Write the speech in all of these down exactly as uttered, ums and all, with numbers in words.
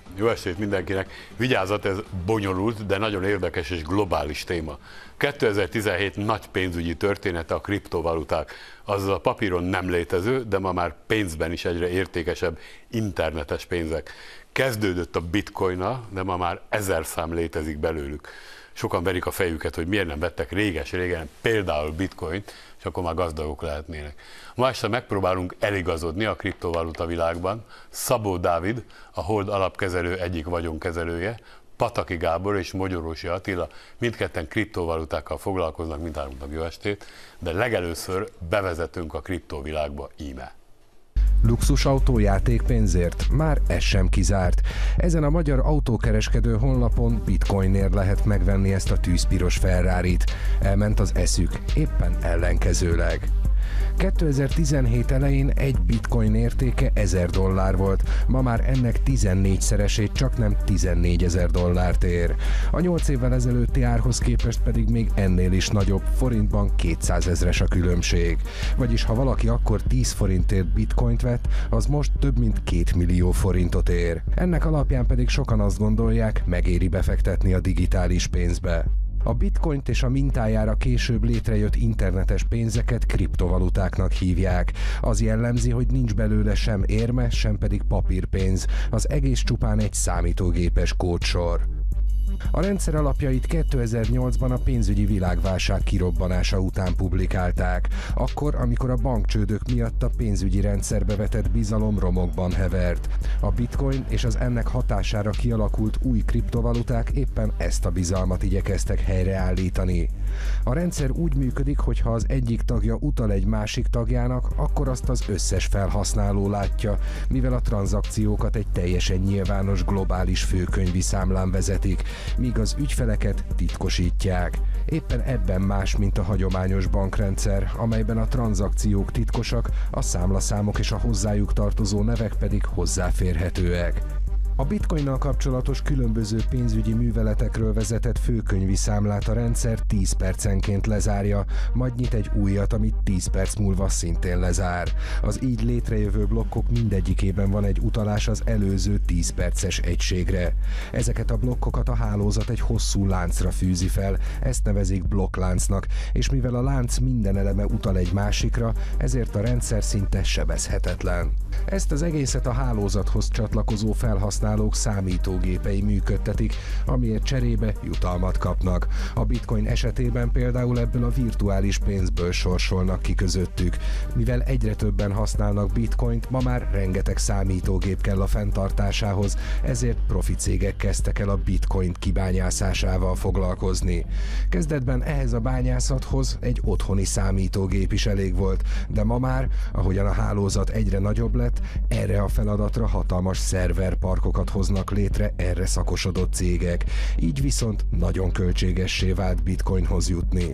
Jó estét mindenkinek! Vigyázat, ez bonyolult, de nagyon érdekes és globális téma. kétezer-tizenhét nagy pénzügyi története a kriptovaluták. Azaz a papíron nem létező, de ma már pénzben is egyre értékesebb internetes pénzek. Kezdődött a bitcoinnal, de ma már ezer szám létezik belőlük. Sokan verik a fejüket, hogy miért nem vettek réges-régen például bitcoint, és akkor már gazdagok lehetnének. Ma este megpróbálunk eligazodni a kriptovaluta világban. Szabó Dávid, a Hold alapkezelő egyik vagyonkezelője, Pataki Gábor és Magyarósi Attila mindketten kriptovalutákkal foglalkoznak, mindháromnak jó estét, de legelőször bevezetünk a kriptovilágba íme. Luxusautó játékpénzért? Már ez sem kizárt. Ezen a magyar autókereskedő honlapon bitcoinért lehet megvenni ezt a tűzpiros Ferrarit. Elment az eszük, éppen ellenkezőleg. kétezer-tizenhét elején egy bitcoin értéke ezer dollár volt, ma már ennek tizennégyszeresét csaknem tizennégyezer dollárt ér. A nyolc évvel ezelőtti árhoz képest pedig még ennél is nagyobb, forintban kétszázezres a különbség. Vagyis ha valaki akkor tíz forintért bitcoint vett, az most több mint két millió forintot ér. Ennek alapján pedig sokan azt gondolják, megéri befektetni a digitális pénzbe. A bitcoint és a mintájára később létrejött internetes pénzeket kriptovalutáknak hívják. Az jellemzi, hogy nincs belőle sem érme, sem pedig papírpénz. Az egész csupán egy számítógépes kódsor. A rendszer alapjait kétezer-nyolcban a pénzügyi világválság kirobbanása után publikálták, akkor, amikor a bankcsődök miatt a pénzügyi rendszerbe vetett bizalom romokban hevert. A bitcoin és az ennek hatására kialakult új kriptovaluták éppen ezt a bizalmat igyekeztek helyreállítani. A rendszer úgy működik, hogy ha az egyik tagja utal egy másik tagjának, akkor azt az összes felhasználó látja, mivel a tranzakciókat egy teljesen nyilvános globális főkönyvi számlán vezetik, míg az ügyfeleket titkosítják. Éppen ebben más, mint a hagyományos bankrendszer, amelyben a tranzakciók titkosak, a számlaszámok és a hozzájuk tartozó nevek pedig hozzáférhetőek. A bitcoinnal kapcsolatos különböző pénzügyi műveletekről vezetett főkönyvi számlát a rendszer tíz percenként lezárja, majd nyit egy újat, amit tíz perc múlva szintén lezár. Az így létrejövő blokkok mindegyikében van egy utalás az előző tíz perces egységre. Ezeket a blokkokat a hálózat egy hosszú láncra fűzi fel, ezt nevezik blokkláncnak, és mivel a lánc minden eleme utal egy másikra, ezért a rendszer szinte sebezhetetlen. Ezt az egészet a hálózathoz csatlakozó felhasználók számítógépei működtetik, amiért cserébe jutalmat kapnak. A bitcoin esetében például ebből a virtuális pénzből sorsolnak ki közöttük. Mivel egyre többen használnak bitcoint, ma már rengeteg számítógép kell a fenntartásához, ezért profi cégek kezdtek el a bitcoin kibányászásával foglalkozni. Kezdetben ehhez a bányászathoz egy otthoni számítógép is elég volt, de ma már, ahogyan a hálózat egyre nagyobb lett, erre a feladatra hatalmas szerverparkokat hoznak létre erre szakosodott cégek, így viszont nagyon költségessé vált bitcoinhoz jutni.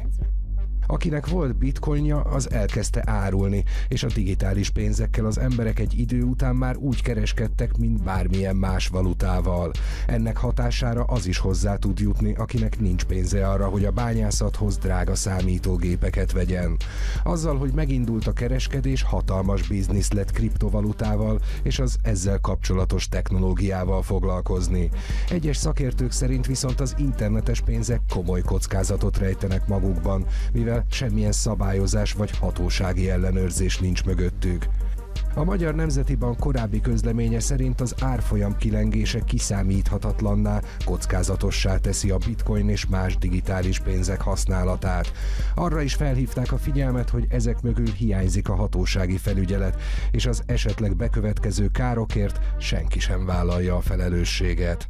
Akinek volt bitcoinja, az elkezdte árulni, és a digitális pénzekkel az emberek egy idő után már úgy kereskedtek, mint bármilyen más valutával. Ennek hatására az is hozzá tud jutni, akinek nincs pénze arra, hogy a bányászathoz drága számítógépeket vegyen. Azzal, hogy megindult a kereskedés, hatalmas biznisz lett kriptovalutával és az ezzel kapcsolatos technológiával foglalkozni. Egyes szakértők szerint viszont az internetes pénzek komoly kockázatot rejtenek magukban, mivel semmilyen szabályozás vagy hatósági ellenőrzés nincs mögöttük. A Magyar Nemzeti Bank korábbi közleménye szerint az árfolyam kilengése kiszámíthatatlanná, kockázatossá teszi a bitcoin és más digitális pénzek használatát. Arra is felhívták a figyelmet, hogy ezek mögül hiányzik a hatósági felügyelet, és az esetleg bekövetkező károkért senki sem vállalja a felelősséget.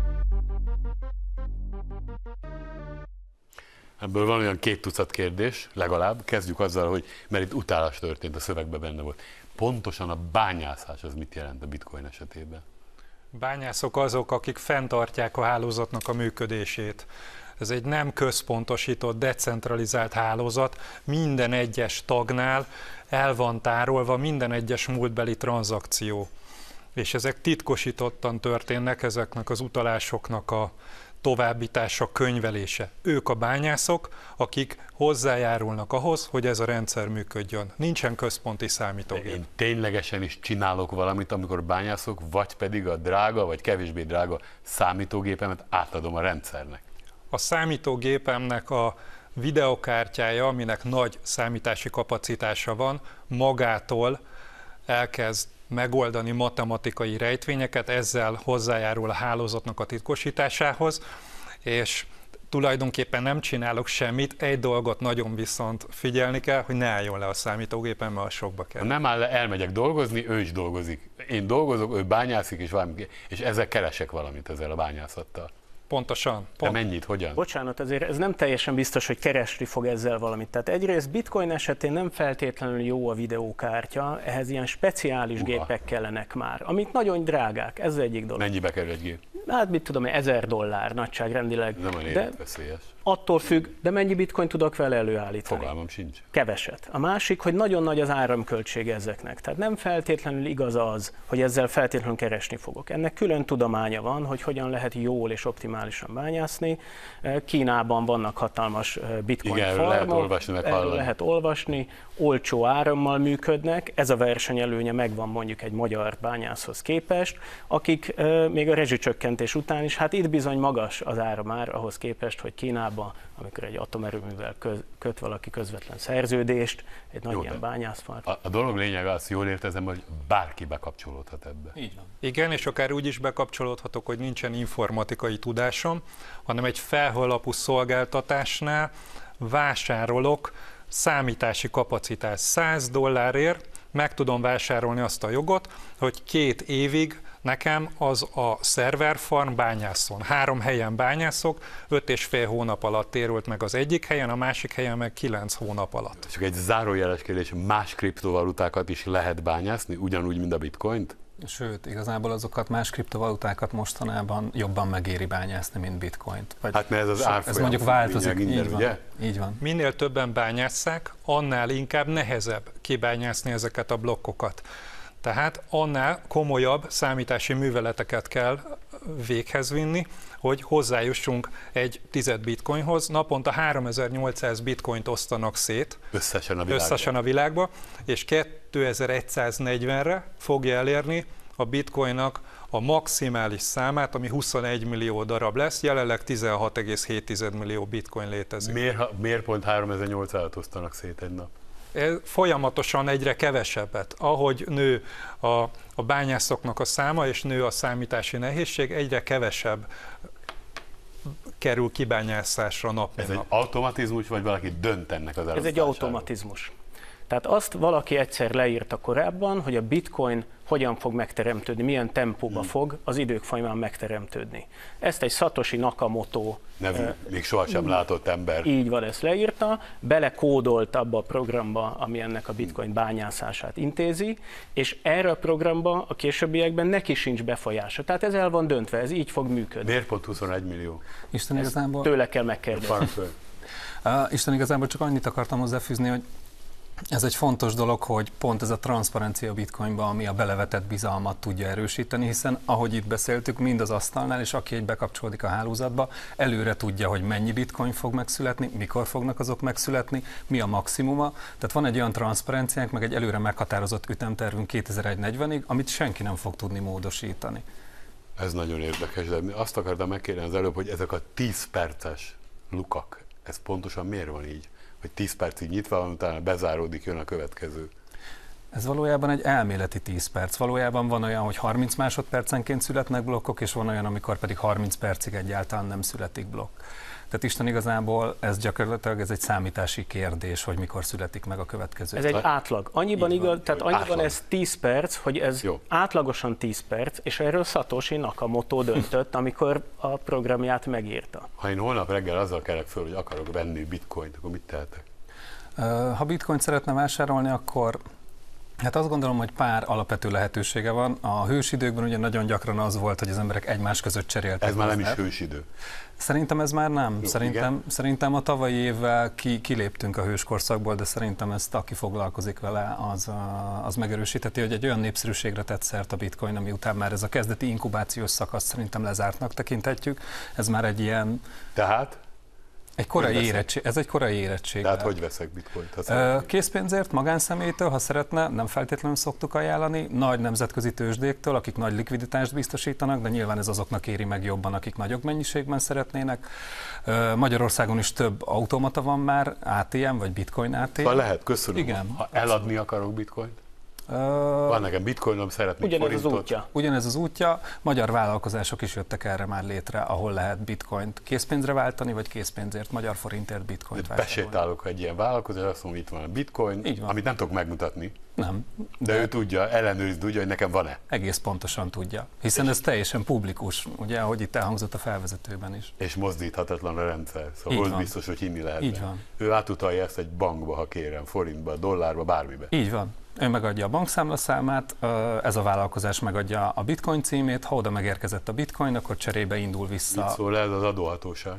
Ebből van olyan két tucat kérdés, legalább. Kezdjük azzal, hogy mert itt utálás történt, a szövegben benne volt. Pontosan a bányászás az mit jelent a bitcoin esetében? Bányászok azok, akik fenntartják a hálózatnak a működését. Ez egy nem központosított, decentralizált hálózat, minden egyes tagnál el van tárolva minden egyes múltbeli tranzakció. És ezek titkosítottan történnek, ezeknek az utalásoknak a továbbítása, könyvelése. Ők a bányászok, akik hozzájárulnak ahhoz, hogy ez a rendszer működjön. Nincsen központi számítógép. Én ténylegesen is csinálok valamit, amikor bányászok, vagy pedig a drága, vagy kevésbé drága számítógépemet átadom a rendszernek. A számítógépemnek a videokártyája, aminek nagy számítási kapacitása van, magától elkezd megoldani matematikai rejtvényeket, ezzel hozzájárul a hálózatnak a titkosításához, és tulajdonképpen nem csinálok semmit, egy dolgot nagyon viszont figyelni kell, hogy ne álljon le a számítógépen, mert sokba kell. Ha nem áll le, elmegyek dolgozni, ő is dolgozik. Én dolgozok, ő bányászik, és, valami, és ezzel keresek valamit ezzel a bányászattal. Pontosan. Pont. De mennyit, hogyan? Bocsánat, azért ez nem teljesen biztos, hogy keresni fog ezzel valamit. Tehát egyrészt Bitcoin esetén nem feltétlenül jó a videókártya, ehhez ilyen speciális Uha. gépek kellenek már, amik nagyon drágák, ez az egyik dolog. Mennyibe kerül egy gép? Hát mit tudom, ezer dollár nagyságrendileg. Nem olyan életveszélyes. Attól függ, de mennyi bitcoin tudok vele előállítani? Fogalmam sincs. Keveset. A másik, hogy nagyon nagy az áramköltsége ezeknek. Tehát nem feltétlenül igaz az, hogy ezzel feltétlenül keresni fogok. Ennek külön tudománya van, hogy hogyan lehet jól és optimálisan bányászni. Kínában vannak hatalmas bitcoin Igen, farmok, lehet olvasni, meg hallani. lehet olvasni, olcsó árammal működnek, ez a versenyelőnye megvan mondjuk egy magyar bányászhoz képest, akik uh, még a rezsicsökkentés után is, hát itt bizony magas az áramár ahhoz képest, hogy Kínában, amikor egy atomerőművel köz, köt valaki közvetlen szerződést, egy nagy Jó, ilyen bányászfart. A, a dolog lényege az, jól értezem, hogy bárki bekapcsolódhat ebbe. Így van. Igen, és akár úgy is bekapcsolódhatok, hogy nincsen informatikai tudásom, hanem egy felhő alapú szolgáltatásnál vásárolok számítási kapacitás száz dollárért, meg tudom vásárolni azt a jogot, hogy két évig nekem az a szerverfarm bányászon. Három helyen bányászok, öt és fél hónap alatt térült meg az egyik helyen, a másik helyen meg kilenc hónap alatt. Csak egy zárójeles kérdés, más kriptovalutákat is lehet bányászni, ugyanúgy, mint a bitcoint? Sőt, igazából azokat más kriptovalutákat mostanában jobban megéri bányászni, mint bitcoint. Vagy hát mert ez az árfolyam. Ez mondjuk változik, minden, így van, ugye? így van. Minél többen bányásszák, annál inkább nehezebb kibányászni ezeket a blokkokat. Tehát annál komolyabb számítási műveleteket kell véghez vinni, hogy hozzájussunk egy tized bitcoinhoz. Naponta háromezer-nyolcszáz bitcoint osztanak szét összesen a világban, összesen a világba, és kétezer-száznegyvenre fogja elérni a bitcoinnak a maximális számát, ami huszonegy millió darab lesz, jelenleg tizenhat egész hét millió bitcoin létezik. Miért, miért pont háromezer-nyolcszázat osztanak szét egy nap? Folyamatosan egyre kevesebbet. Ahogy nő a, a bányászoknak a száma, és nő a számítási nehézség, egyre kevesebb kerül kibányászásra nap. Ez nap. egy automatizmus, vagy valaki dönt ennek az elosztásáról? Ez egy automatizmus. Tehát azt valaki egyszer leírta korábban, hogy a bitcoin hogyan fog megteremtődni, milyen tempóba hmm. fog az idők folyamán megteremtődni. Ezt egy Satoshi Nakamoto nevű, uh, még sohasem látott ember. Így van, ezt leírta, belekódolt abba a programba, ami ennek a bitcoin bányászását intézi, és erre a programba a későbbiekben neki sincs befolyása. Tehát ez el van döntve, ez így fog működni. Miért pont huszonegy millió? Isten igazából... Tőle kell megkérdezni. uh, Isten igazából csak annyit akartam hozzáfűzni, hogy ez egy fontos dolog, hogy pont ez a transzparencia bitcoinban, ami a belevetett bizalmat tudja erősíteni, hiszen ahogy itt beszéltük, mind az asztalnál, és aki egy bekapcsolódik a hálózatba, előre tudja, hogy mennyi bitcoin fog megszületni, mikor fognak azok megszületni, mi a maximuma. Tehát van egy olyan transzparenciánk, meg egy előre meghatározott ütemtervünk kétezer-negyvenig, amit senki nem fog tudni módosítani. Ez nagyon érdekes, de azt akartam megkérdezni az előbb, hogy ezek a tíz perces lukak, ez pontosan miért van így? Hogy tíz percig nyitva van, utána bezáródik, jön a következő. Ez valójában egy elméleti tíz perc. Valójában van olyan, hogy harminc másodpercenként születnek blokkok, és van olyan, amikor pedig harminc percig egyáltalán nem születik blokk. Tehát Isten igazából ez gyakorlatilag ez egy számítási kérdés, hogy mikor születik meg a következő. Ez egy átlag. Annyiban, igaz, tehát annyiban átlag. Ez tíz perc, hogy ez Jó. átlagosan tíz perc, és erről Satoshi Nakamoto döntött, amikor a programját megírta. Ha én holnap reggel azzal kelek föl, hogy akarok venni bitcoint, akkor mit tehetek? Ha bitcoint szeretne vásárolni, akkor Hát azt gondolom, hogy pár alapvető lehetősége van. A hősidőkben ugye nagyon gyakran az volt, hogy az emberek egymás között cseréltek. Ez már nem is hozzá. hősidő. Szerintem ez már nem. Jó, szerintem, szerintem a tavalyi évvel ki, kiléptünk a hőskorszakból, de szerintem ezt aki foglalkozik vele, az, az megerősítheti, hogy egy olyan népszerűségre tett szert a bitcoin, ami után már ez a kezdeti inkubációs szakasz szerintem lezártnak tekinthetjük. Ez már egy ilyen... Tehát? Egy korai érettség, ez egy korai érettség. Tehát hogy veszek bitcoint? Készpénzért, magánszemélytől, ha szeretne, nem feltétlenül szoktuk ajánlani, nagy nemzetközi tőzsdéktől, akik nagy likviditást biztosítanak, de nyilván ez azoknak éri meg jobban, akik nagyobb mennyiségben szeretnének. Magyarországon is több automata van már, á té em vagy bitcoin á té em. Szóval lehet, köszönöm. Igen, ha eladni akarok bitcoint? Van nekem bitcoinom, szeretnék ugyanez forintot. az útja. Ugyanez az útja, magyar vállalkozások is jöttek erre már létre, ahol lehet bitcoint készpénzre váltani, vagy készpénzért, magyar forintért bitcoint vásárolni. Besétálok egy ilyen vállalkozás, azt mondom, itt van a bitcoin, van. amit nem tudok megmutatni. Nem. De, de ő tudja, ellenőriz, tudja, hogy nekem van-e. Egész pontosan tudja, hiszen ez teljesen publikus, ugye, ahogy itt elhangzott a felvezetőben is. És mozdíthatatlan a rendszer, szóval Így hol van. biztos, hogy hinni lehet. Így van. Ő átutalja ezt egy bankba, ha kérem, forintba, dollárba, bármibe. Így van. Ő megadja a bankszámlaszámát, ez a vállalkozás megadja a bitcoin címét, ha oda megérkezett a bitcoin, akkor cserébe indul vissza. Mit szól ez az adóhatóság?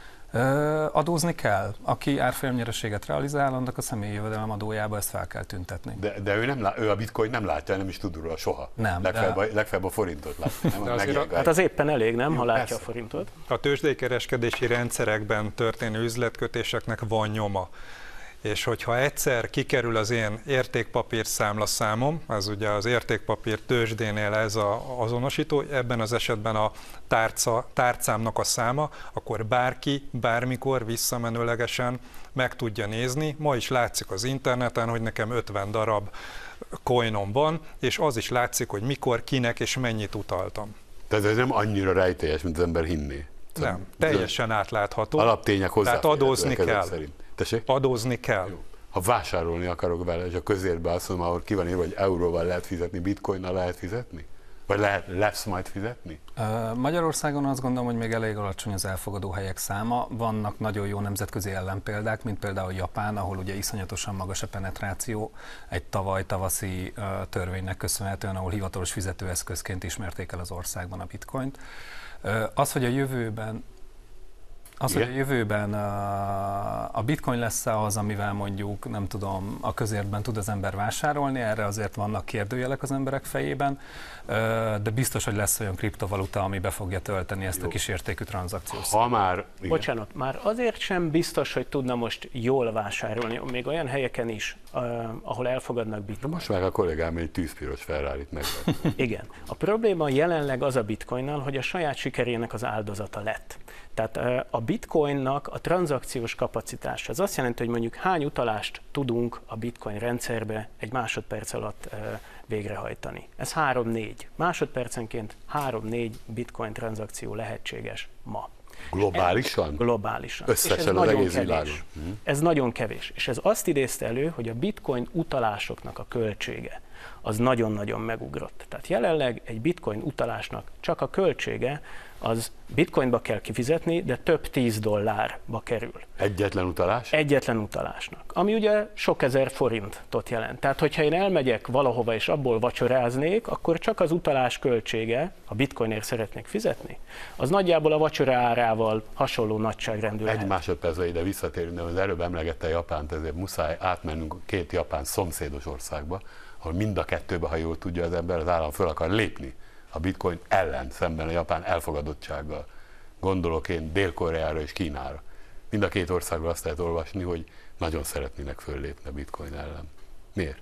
Adózni kell. Aki árfolyamnyereséget realizál, annak a személyi jövedelem adójába ezt fel kell tüntetni. De, de ő, nem lá, ő a bitcoin nem látja, nem is tud róla soha. Nem, legfeljebb, de... a, legfeljebb a forintot látja. Nem, azért Hát az éppen elég, nem, Jó, ha látja persze. a forintot. A tőzsdékereskedési rendszerekben történő üzletkötéseknek van nyoma. És hogyha egyszer kikerül az én értékpapír számlaszámom, ez ugye az értékpapír tőzsdénél ez az azonosító, ebben az esetben a tárca, tárcámnak a száma, akkor bárki, bármikor visszamenőlegesen meg tudja nézni. Ma is látszik az interneten, hogy nekem ötven darab coinom van, és az is látszik, hogy mikor, kinek és mennyit utaltam. Tehát ez nem annyira rejtélyes, mint az ember hinné. Nem, teljesen átlátható. Alaptények hozzá. Tehát adózni kell. Szerint. Tessék? Adózni kell. Jó. Ha vásárolni akarok vele, és a közértbe azt mondom, ahol ki van írva, hogy euróval lehet fizetni, bitcoinnal lehet fizetni? Vagy lehet, lesz majd fizetni? Magyarországon azt gondolom, hogy még elég alacsony az elfogadó helyek száma. Vannak nagyon jó nemzetközi ellenpéldák, mint például Japán, ahol ugye iszonyatosan magas a penetráció, egy tavaly tavaszi törvénynek köszönhetően, ahol hivatalos fizetőeszközként ismerték el az országban a bitcoint. Az, hogy a jövőben Az, hogy a jövőben a bitcoin lesz-e az, amivel mondjuk, nem tudom, a közértben tud az ember vásárolni, erre azért vannak kérdőjelek az emberek fejében, de biztos, hogy lesz olyan kriptovaluta, ami be fogja tölteni ezt Jó. a kisértékű tranzakciót. Ha már... Igen. Bocsánat, már azért sem biztos, hogy tudna most jól vásárolni, még olyan helyeken is, ahol elfogadnak bitcoin. Most már a kollégám egy tűzpiros Ferrarit megvett. Igen. A probléma jelenleg az a bitcoinnal, hogy a saját sikerének az áldozata lett. Tehát a bitcoinnak a tranzakciós kapacitása, az azt jelenti, hogy mondjuk hány utalást tudunk a bitcoin rendszerbe egy másodperc alatt végrehajtani. Ez három-négy. Másodpercenként három-négy bitcoin tranzakció lehetséges ma. Globálisan? Globálisan. Összesen és ez az nagyon egész kevés. világon. Ez nagyon kevés. És ez azt idézte elő, hogy a bitcoin utalásoknak a költsége az nagyon-nagyon megugrott. Tehát jelenleg egy bitcoin utalásnak csak a költsége az bitcoinba kell kifizetni, de több tíz dollárba kerül. Egyetlen utalás? Egyetlen utalásnak. Ami ugye sok ezer forintot jelent. Tehát, hogyha én elmegyek valahova és abból vacsoráznék, akkor csak az utalás költsége, a bitcoinért szeretnék fizetni, az nagyjából a vacsora árával hasonló nagyságrendű lehet. Egy másodpercre ide visszatérünk, de az előbb emlegette Japánt, ezért muszáj átmennünk két japán szomszédos országba, ahol mind a kettőbe, ha jól tudja az ember, az állam föl akar lépni a bitcoin ellen szemben a japán elfogadottsággal. Gondolok én Dél-Koreára és Kínára. Mind a két országban azt lehet olvasni, hogy nagyon szeretnének föllépni a bitcoin ellen. Miért?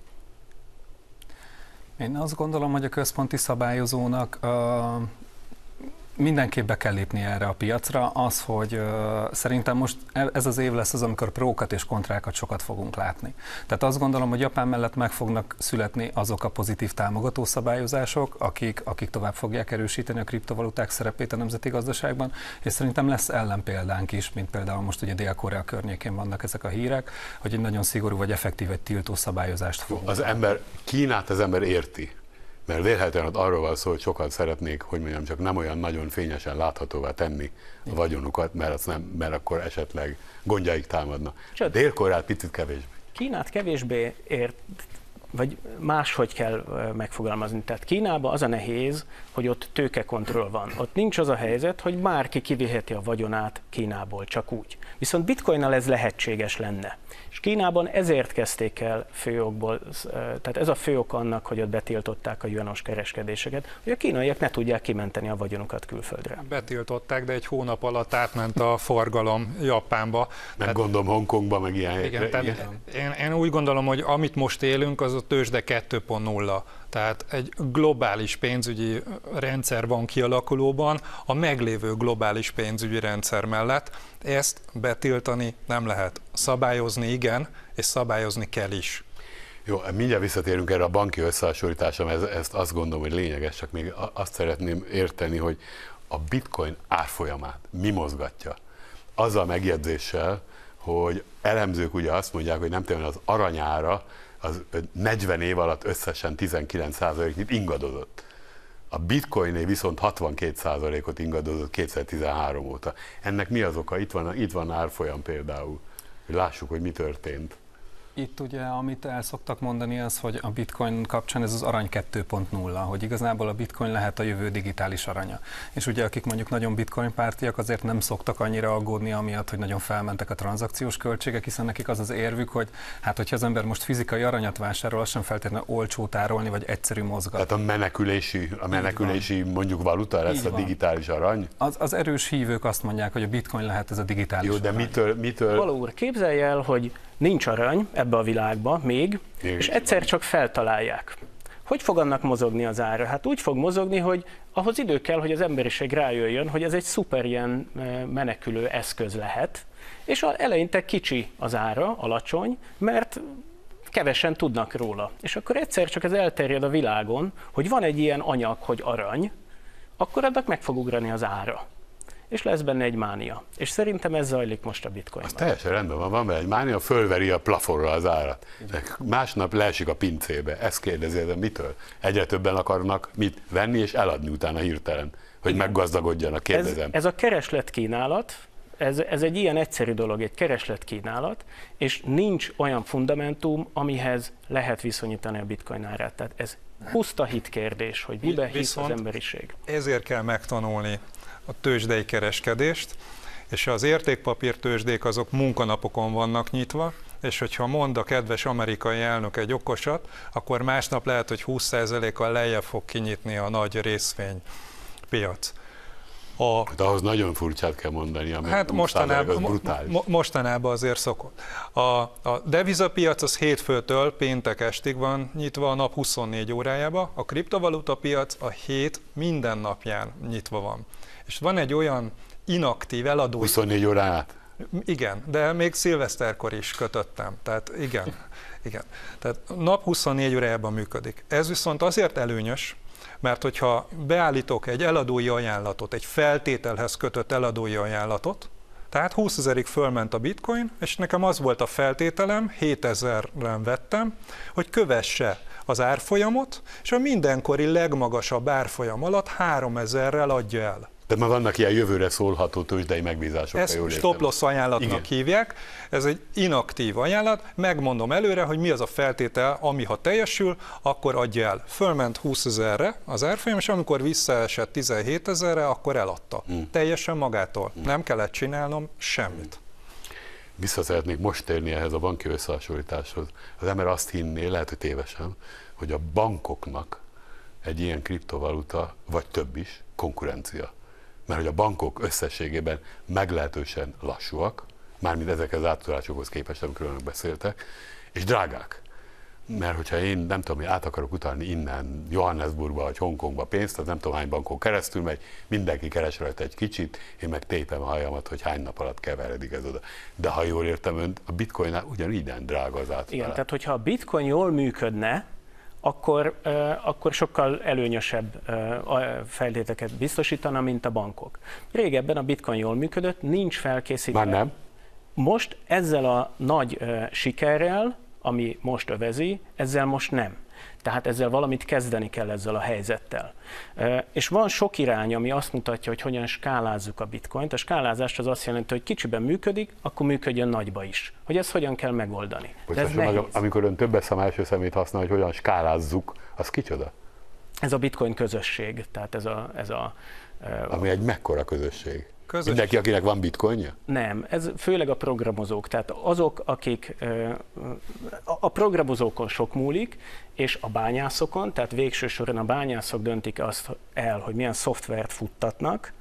Én azt gondolom, hogy a központi szabályozónak uh, mindenképp be kell lépni erre a piacra. Az, hogy uh, szerintem most ez az év lesz az, amikor prókat és kontrákat sokat fogunk látni. Tehát azt gondolom, hogy Japán mellett meg fognak születni azok a pozitív támogató szabályozások, akik, akik tovább fogják erősíteni a kriptovaluták szerepét a nemzeti gazdaságban, és szerintem lesz ellenpéldánk is, mint például most ugye Dél-Korea környékén vannak ezek a hírek, hogy egy nagyon szigorú vagy effektív egy tiltó szabályozást fogunk. Az ember, Kínát az ember érti. Mert vélhetően arról van szó, hogy sokan szeretnék, hogy mondjam, csak nem olyan nagyon fényesen láthatóvá tenni a vagyonukat, mert, az nem, mert akkor esetleg gondjaik támadna. Dél-Koreát picit kevésbé. Kínát kevésbé ért, vagy máshogy kell megfogalmazni. Tehát Kínában az a nehéz, hogy ott tőkekontroll van. Ott nincs az a helyzet, hogy bárki kiviheti a vagyonát Kínából, csak úgy. Viszont bitcoinnal ez lehetséges lenne. És Kínában ezért kezdték el főokból, tehát ez a fő ok annak, hogy ott betiltották a yuanos kereskedéseket, hogy a kínaiak ne tudják kimenteni a vagyonukat külföldre. Betiltották, de egy hónap alatt átment a forgalom Japánba. Meg tehát, gondolom Hongkongba, meg ilyen igen, helyekre. tehát én, én úgy gondolom, hogy amit most élünk, az a tőzsde kettő pont nulla. Tehát egy globális pénzügyi rendszer van kialakulóban, a meglévő globális pénzügyi rendszer mellett. Ezt betiltani nem lehet. Szabályozni igen, és szabályozni kell is. Jó, mindjárt visszatérünk erre a banki összehasonlításra, mert ezt azt gondolom, hogy lényeges, csak még azt szeretném érteni, hogy a bitcoin árfolyamát mi mozgatja? Azzal a megjegyzéssel, hogy elemzők ugye azt mondják, hogy nem tudom, az aranyára az negyven év alatt összesen tizenkilenc százalékot ingadozott. A bitcoiné viszont hatvankét százalékot ingadozott kétezer-tizenhárom óta. Ennek mi az oka? Itt van, itt van árfolyam például. Lássuk, hogy mi történt. Itt ugye, amit el szoktak mondani, az, hogy a bitcoin kapcsán ez az arany kettő pont nulla, hogy igazából a bitcoin lehet a jövő digitális aranya. És ugye akik mondjuk nagyon bitcoin pártiak, azért nem szoktak annyira aggódni amiatt, hogy nagyon felmentek a tranzakciós költségek, hiszen nekik az az érvük, hogy hát hogyha az ember most fizikai aranyat vásárol, az sem feltétlenül olcsó tárolni, vagy egyszerű mozgatni. Tehát a menekülési, a menekülési mondjuk valuta lesz a digitális arany? Az, az erős hívők azt mondják, hogy a bitcoin lehet ez a digitális Jó, de arany. mitől, mitől... Való úr, képzelj el, hogy nincs arany ebbe a világba még, még és egyszer van. Csak feltalálják. Hogy fog annak mozogni az ára? Hát úgy fog mozogni, hogy ahhoz idő kell, hogy az emberiség rájöjjön, hogy ez egy szuper ilyen menekülő eszköz lehet, és eleinte kicsi az ára, alacsony, mert kevesen tudnak róla. És akkor egyszer csak ez elterjed a világon, hogy van egy ilyen anyag, hogy arany, akkor annak meg fog ugrani az ára. És lesz benne egy mánia. És szerintem ez zajlik most a bitcoinban. Az teljesen rendben van, van benne egy mánia, fölveri a plafonra az árat. De másnap leesik a pincébe. Ezt kérdezi, de mitől? Egyre többen akarnak mit venni és eladni utána hirtelen, hogy igen, meggazdagodjanak, kérdezem. Ez, ez a kereslet-kínálat, ez, ez egy ilyen egyszerű dolog, egy kereslet-kínálat, és nincs olyan fundamentum, amihez lehet viszonyítani a bitcoin árát. Tehát ez puszta hitkérdés, hogy miben hisz az emberiség. Ezért kell megtanulni a tőzsdei kereskedést, és az értékpapír tőzsdék azok munkanapokon vannak nyitva, és hogyha mond a kedves amerikai elnök egy okosat, akkor másnap lehet, hogy húsz százalékkal lejjebb fog kinyitni a nagy részvénypiac. A, hát ahhoz nagyon furcsát kell mondani, ami hát mostanában, brutális. Mo, mostanában azért szokott. A, a devizapiac az hétfőtől péntek estig van nyitva a nap huszonnégy órájába, a kriptovaluta piac a hét minden napján nyitva van. És van egy olyan inaktív eladó... huszonnégy órán át? Igen, de még szilveszterkor is kötöttem, tehát igen, igen. Tehát nap huszonnégy órájában működik. Ez viszont azért előnyös, mert hogyha beállítok egy eladói ajánlatot, egy feltételhez kötött eladói ajánlatot, tehát húszezerig fölment a bitcoin, és nekem az volt a feltételem, hétezeren vettem, hogy kövesse az árfolyamot, és a mindenkori legmagasabb árfolyam alatt háromezerrel adja el. De már vannak ilyen jövőre szólható tőzsdei megbízások. Ezt stop-loss ajánlatnak igen. hívják, ez egy inaktív ajánlat, megmondom előre, hogy mi az a feltétel, ami ha teljesül, akkor adja el. Fölment húszezerre az árfolyam, és amikor visszaesett tizenhétezerre, akkor eladta. Hmm. Teljesen magától. Hmm. Nem kellett csinálnom semmit. Vissza szeretnék most térni ehhez a banki összehasonlításhoz. Az ember azt hinné, lehet, hogy tévesen, hogy a bankoknak egy ilyen kriptovaluta, vagy több is, konkurencia. Mert hogy a bankok összességében meglehetősen lassúak, mármint ezekhez az átudásokhoz képest, amikről önök beszéltek, és drágák. Mert hogyha én nem tudom, hogy át akarok utalni innen Johannesburgba vagy Hongkongba pénzt, az nem tudom hány bankon keresztül megy, mindenki keres rajta egy kicsit, én meg tépem a hajamat, hogy hány nap alatt keveredik ez oda. De ha jól értem önt, a bitcoinnál ugyanígy nem drága az átfelet. Igen, tehát hogyha a bitcoin jól működne, akkor, uh, akkor sokkal előnyösebb uh, feltételeket biztosítana, mint a bankok. Régebben a bitcoin jól működött, nincs felkészítve. Már nem. Most ezzel a nagy uh, sikerrel, ami most övezi, ezzel most nem. Tehát ezzel valamit kezdeni kell ezzel a helyzettel. És van sok irány, ami azt mutatja, hogy hogyan skálázzuk a bitcoint. A skálázás az azt jelenti, hogy kicsiben működik, akkor működjön nagyba is. Hogy ezt hogyan kell megoldani. De ez meg, amikor ön többes szám első szemét használ, hogy hogyan skálázzuk, az kicsoda? Ez a bitcoin közösség. Tehát ez a... Ez a ami egy mekkora közösség? Közös. Mindenki, akinek van bitcoinja? Nem, ez főleg a programozók, tehát azok, akik a programozókon sok múlik, és a bányászokon, tehát végső soron a bányászok döntik azt el, hogy milyen szoftvert futtatnak,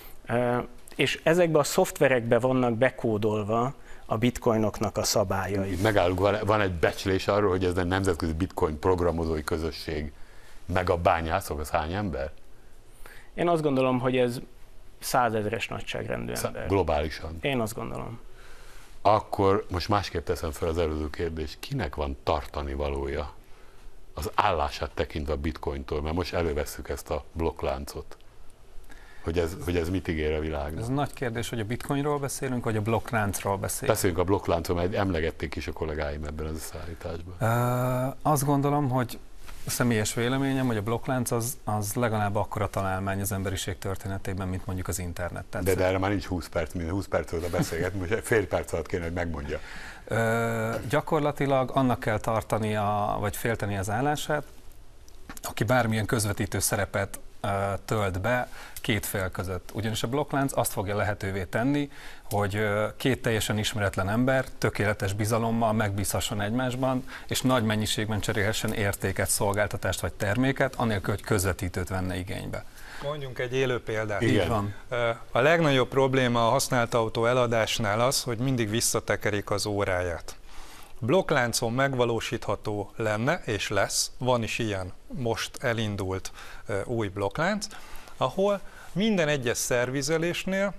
és ezekben a szoftverekben vannak bekódolva a bitcoinoknak a szabályai. Megállunk, van egy becslés arról, hogy ez a nemzetközi bitcoin programozói közösség, meg a bányászok, az hány ember? Én azt gondolom, hogy ez százezres nagyságrendű ember. Globálisan. Én azt gondolom. Akkor most másképp teszem fel az előző kérdést. Kinek van tartani valója az állását tekintve a bitcointól? Mert most elővesszük ezt a blokkláncot. Hogy ez, hogy ez mit ígér a világnak? Ez nagy kérdés, hogy a bitcoinról beszélünk, vagy a blokkláncról beszélünk. Beszéljünk a blokkláncról, mert emlegették is a kollégáim ebben az összeállításban. Uh, azt gondolom, hogy a személyes véleményem, hogy a blokklánc az, az legalább akkora találmány az emberiség történetében, mint mondjuk az internet. Tehát de, de erre már nincs húsz perc, mint húsz perc óta beszélgetni, most fél perc alatt kéne, hogy megmondja. Ö, gyakorlatilag annak kell tartania, vagy félteni az állását, aki bármilyen közvetítő szerepet ö, tölt be két fél között. Ugyanis a blokklánc azt fogja lehetővé tenni, hogy két teljesen ismeretlen ember tökéletes bizalommal megbízhasson egymásban, és nagy mennyiségben cserélhessen értéket, szolgáltatást vagy terméket, anélkül, hogy közvetítőt venne igénybe. Mondjunk egy élő példát. Így van. A legnagyobb probléma a használt autó eladásnál az, hogy mindig visszatekerik az óráját. Blokkláncon megvalósítható lenne, és lesz, van is ilyen, most elindult új blokklánc, ahol minden egyes szervizelésnél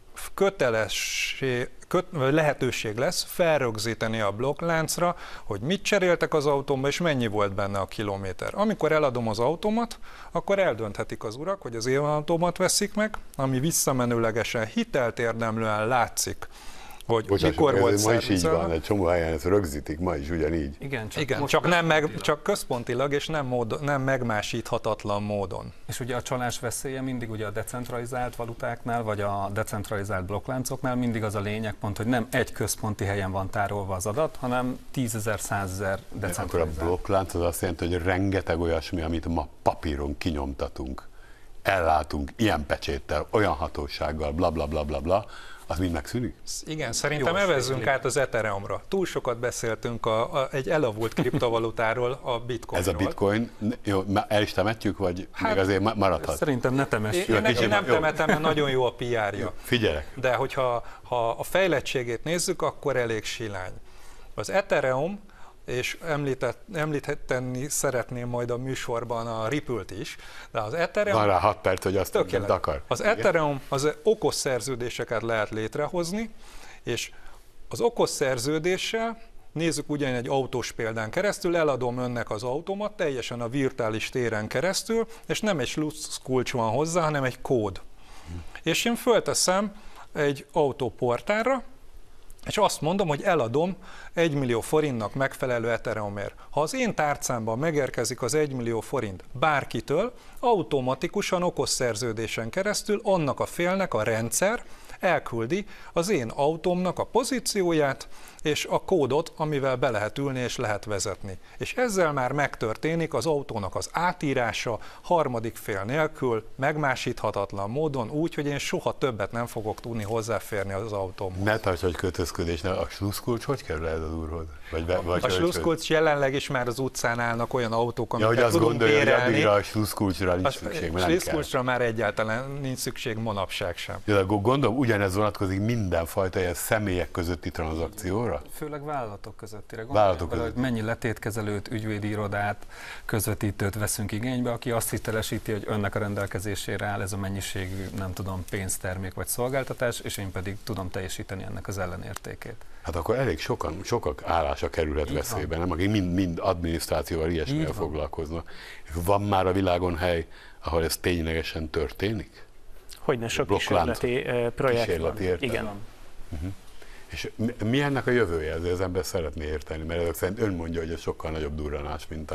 kötelessé, köt, lehetőség lesz felrögzíteni a blokkláncra, hogy mit cseréltek az autómba, és mennyi volt benne a kilométer. Amikor eladom az autómat, akkor eldönthetik az urak, hogy az én autómat veszik meg, ami visszamenőlegesen hitelt érdemlően látszik, hogy Bocsáss, mikor volt ez ma is így szervizelve. van, egy csomó helyen ezt rögzítik, ma is ugyanígy. Igen, csak, Igen, most csak, nem meg, csak központilag és nem, mód, nem megmásíthatatlan módon. És ugye a csalás veszélye mindig ugye a decentralizált valutáknál, vagy a decentralizált blokkláncoknál mindig az a lényeg pont, hogy nem egy központi helyen van tárolva az adat, hanem tízezer, százezer decentralizált. Akkor a blokklánc az azt jelenti, hogy rengeteg olyasmi, amit ma papíron kinyomtatunk, ellátunk ilyen pecséttel, olyan hatósággal, bla bla bla bla bla, az mind megszűnik? Igen, szerintem evezzünk át az Ethereumra. Túl sokat beszéltünk a, a, egy elavult kriptovalutáról, a bitcoinról. Ez a bitcoin, jó, el is temetjük, vagy hát, még azért maradhat? Szerintem ne temessük. Én, én neki nem jó. temetem, mert nagyon jó a pé er-ja. Figyelek. De hogyha ha a fejlettségét nézzük, akkor elég silány. Az Ethereum, és említett, említeni szeretném majd a műsorban a Ripple-t is, de az Ethereum... Van rá hat perc, hogy azt nem akar. Az Ethereum az okos szerződéseket lehet létrehozni, és az okos szerződéssel, nézzük ugyan egy autós példán keresztül, eladom önnek az autómat teljesen a virtuális téren keresztül, és nem egy slusszkulcs van hozzá, hanem egy kód. Hmm. És én fölteszem egy autóportára, és azt mondom, hogy eladom egy millió forintnak megfelelő Ethereumért. Ha az én tárcámban megérkezik az egy millió forint bárkitől, automatikusan okos szerződésen keresztül annak a félnek a rendszer elküldi az én autómnak a pozícióját és a kódot, amivel be lehet ülni és lehet vezetni. És ezzel már megtörténik az autónak az átírása harmadik fél nélkül, megmásíthatatlan módon, úgy, hogy én soha többet nem fogok tudni hozzáférni az autómhoz. Ne tarts, hogy kötözködésnél. A slusszkulcs hogy kerül ez az úrhoz? Vagy be, vagy a slusszkulcs jelenleg is már az utcán állnak olyan autók, amiket ja, hogy tudunk azt gondolja, bérelni. hogy addigra a slusszkulcsra nincs szükség, A slusszkulcsra már egyáltalán nincs szükség manapság sem. Ja, gondolom, ugyanez vonatkozik mindenfajta ilyen személyek közötti tranzakcióra? Főleg vállalatok közöttire. Vállalatok bele, között. hogy mennyi letétkezelőt, ügyvédirodát, közvetítőt veszünk igénybe, aki azt hitelesíti, hogy önnek a rendelkezésére áll ez a mennyiségű, nem tudom, pénztermék vagy szolgáltatás, és én pedig tudom teljesíteni ennek az ellenértékét. Hát akkor elég sokan, sokak állása kerülhet veszélybe, nem? Akik mind, mind adminisztrációval, ilyesmivel foglalkoznak. Van már a világon hely, ahol ez ténylegesen történik? Hogyne, sok kísérleti projekt kísérleti van. Igen. Uh-huh. És mi, mi ennek a jövője? Ezért az ember szeretné érteni, mert ezek szerint ön mondja, hogy ez sokkal nagyobb durranás, mint a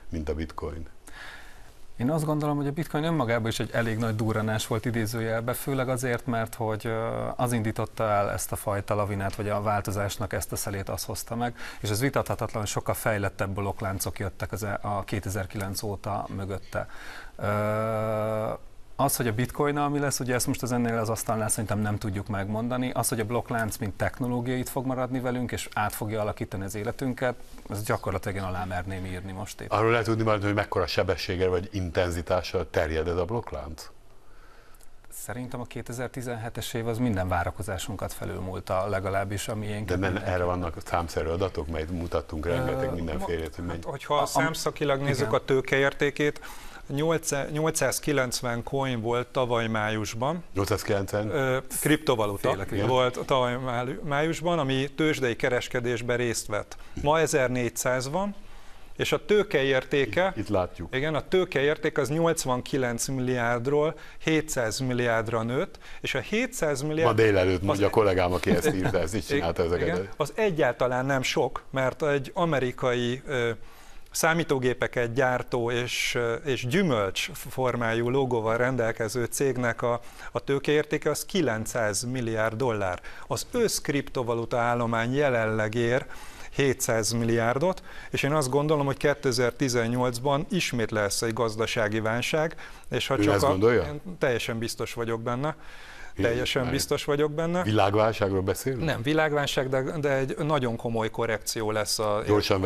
mint a bitcoin? Én azt gondolom, hogy a bitcoin önmagában is egy elég nagy durranás volt idézőjelbe, főleg azért, mert hogy az indította el ezt a fajta lavinát, vagy a változásnak ezt a szelét az hozta meg, és ez vitathatatlan, hogy sokkal fejlettebb blokkláncok jöttek az a kétezer-kilenc óta mögötte. Az, hogy a bitcoin ami lesz, ugye ezt most az ennél az asztalnál szerintem nem tudjuk megmondani. Az, hogy a blokklánc mint technológia itt fog maradni velünk, és át fogja alakítani az életünket, ez gyakorlatilag én alá merném írni most itt. Arról lehet tudni majd, hogy mekkora sebességgel vagy intenzitással terjed ez a blokklánc? Szerintem a kétezer-tizenhetes év az minden várakozásunkat felülmúlta, legalábbis a miénk. De erre vannak számszerű adatok, melyet mutattunk rengeteg mindenfélét, hogy menj. Hát, hogyha a számszakilag nézzük igen. a tőkeértékét, nyolcszázkilencven coin volt tavaly májusban. nyolcszázkilencven? Ö, kriptovaluta Félek, volt tavaly májusban, ami tőzsdei kereskedésben részt vett. Ma ezernégyszáz van, és a tőkeértéke, itt, itt látjuk. Igen, a tőkeérték az nyolcvankilenc milliárdról hétszáz milliárdra nőtt, és a hétszáz milliárd... Ma délelőtt mondja a kollégám, aki ezt írta, ezt is csinálta ezeket. Igen, az egyáltalán nem sok, mert egy amerikai ö, számítógépeket gyártó és, és gyümölcs formájú logóval rendelkező cégnek a, a tőkeértéke az kilencszáz milliárd dollár. Az összkriptovaluta állomány jelenleg ér hétszáz milliárdot, és én azt gondolom, hogy kétezer-tizennyolcban ismét lesz egy gazdasági válság, és ha ő csak ezt a, gondolja? én teljesen biztos vagyok benne. Teljesen biztos vagyok benne. Világválságról beszélünk? Nem világválság, de, de egy nagyon komoly korrekció lesz a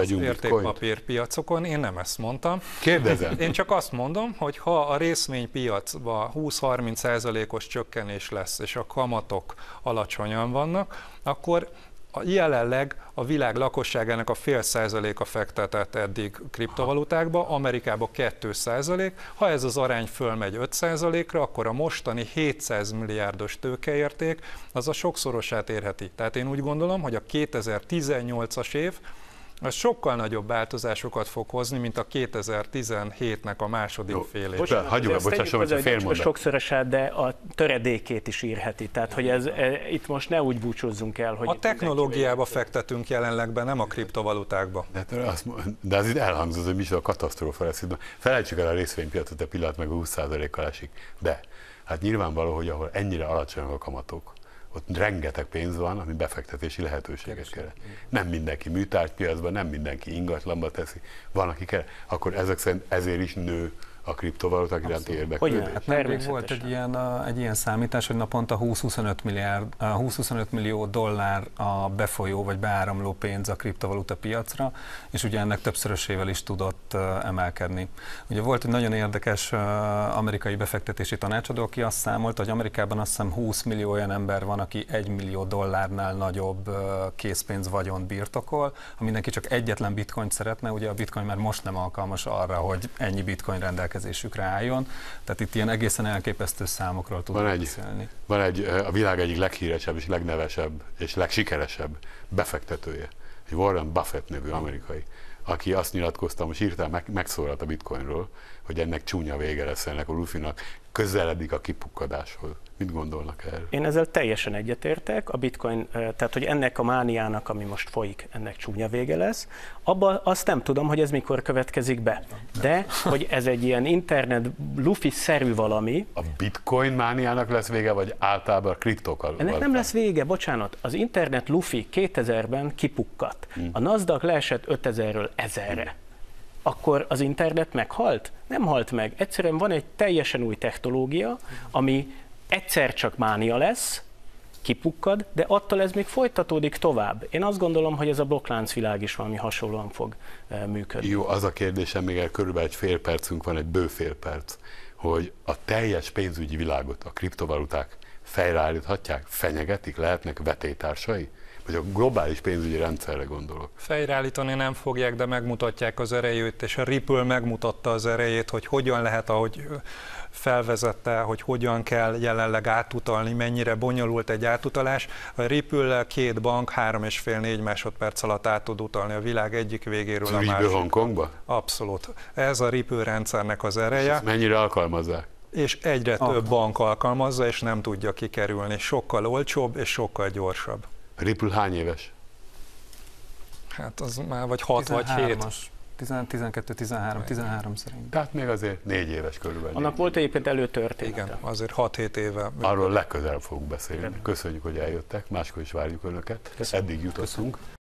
értékpapírpiacokon. Én nem ezt mondtam. Kérdezem. Én csak azt mondom, hogy ha a részvénypiacban húsz-harminc százalékos csökkenés lesz, és a kamatok alacsonyan vannak, akkor jelenleg a világ lakosságának a fél százaléka fektetett eddig kriptovalutákba, Amerikában két százalék. Ha ez az arány fölmegy öt százalékra, akkor a mostani hétszáz milliárdos tőkeérték az a sokszorosát érheti. Tehát én úgy gondolom, hogy a kétezer-tizennyolcas év az sokkal nagyobb változásokat fog hozni, mint a kétezer-tizenhétnek a második Jó, fél év. Hagyjuk a bocsásson, hogy a fél mondat. Sokszorosát, de a töredékét is írheti. Tehát, hogy ez, e, itt most ne úgy búcsúzzunk el, hogy... A technológiába fektetünk jelenleg be, nem a kriptovalutákba. De, azt, de az itt elhangzott, hogy micsoda katasztrófa lesz. Felejtsük el a részvénypiacot, a pillanat meg a húsz százalékkal esik. De hát nyilvánvaló, hogy ahol ennyire alacsonyak a kamatok, ott rengeteg pénz van, ami befektetési lehetőséget keres. Nem mindenki műtárgypiacban, nem mindenki ingatlanba teszi, van, aki kell. Akkor ezek szerint ezért is nő a kriptovaluták iránti érdeklődés. Hát nemrég volt egy ilyen, egy ilyen számítás, hogy naponta húsz-huszonöt milliárd, húsz-huszonöt millió dollár a befolyó vagy beáramló pénz a kriptovaluta piacra, és ugye ennek többszörösével is tudott emelkedni. Ugye volt egy nagyon érdekes amerikai befektetési tanácsadó, aki azt számolta, hogy Amerikában azt hiszem húsz millió olyan ember van, aki egy millió dollárnál nagyobb készpénz vagyont birtokol. Ha mindenki csak egyetlen bitcoint szeretne, ugye a bitcoin már most nem alkalmas arra, hogy ennyi bitcoin rendelkezésükre álljon. Tehát itt ilyen egészen elképesztő számokról tudunk van egy, beszélni. Van egy a világ egyik leghíresebb és legnevesebb és legsikeresebb befektetője, egy Warren Buffett nevű amerikai, aki azt nyilatkozta, most hirtelen meg, megszólalt a bitcoinról, hogy ennek csúnya vége lesz, ennek a lufinak közeledik a kipukkadáshoz. Mit gondolnak erről? Én ezzel teljesen egyetértek. A bitcoin, tehát hogy ennek a mániának, ami most folyik, ennek csúnya vége lesz. Abba azt nem tudom, hogy ez mikor következik be. De, hogy ez egy ilyen internet lufi-szerű valami. A bitcoin mániának lesz vége, vagy általában a kriptokkal? Ennek nem lesz vége, bocsánat. Az internet lufi kétezerben kipukkadt. Hmm. A NASDAQ leesett ötezerről ezerre. Hmm. Akkor az internet meghalt? Nem halt meg. Egyszerűen van egy teljesen új technológia, ami egyszer csak mánia lesz, kipukkad, de attól ez még folytatódik tovább. Én azt gondolom, hogy ez a blokkláncvilág is valami hasonlóan fog működni. Jó, az a kérdésem, még el körülbelül egy fél percünk van, egy bő fél perc, hogy a teljes pénzügyi világot a kriptovaluták fejreállíthatják, fenyegetik, lehetnek vetélytársai? Vagy a globális pénzügyi rendszerre gondolok. Fejreállítani nem fogják, de megmutatják az erejét, és a Ripple megmutatta az erejét, hogy hogyan lehet, ahogy felvezette, hogy hogyan kell jelenleg átutalni, mennyire bonyolult egy átutalás. A Ripple két bank három és fél négy másodperc alatt át tud utalni a világ egyik végéről a másikba. Hongkongba? Abszolút. Ez a Ripple rendszernek az ereje. És mennyire alkalmazzák? És egyre Alkalmaz. több bank alkalmazza, és nem tudja kikerülni. Sokkal olcsóbb és sokkal gyorsabb. Ripple hány éves? Hát az már vagy hat vagy hét. tizenkettő, tizenhárom, tizenhárom szerint. Tehát még azért négy éves körülbelül. Annak volt egyébként előtörténete. Igen, azért hat-hét éve. Arról legközelebb fogunk beszélni. Köszönjük, hogy eljöttek, máskor is várjuk Önöket. Eddig jutottunk.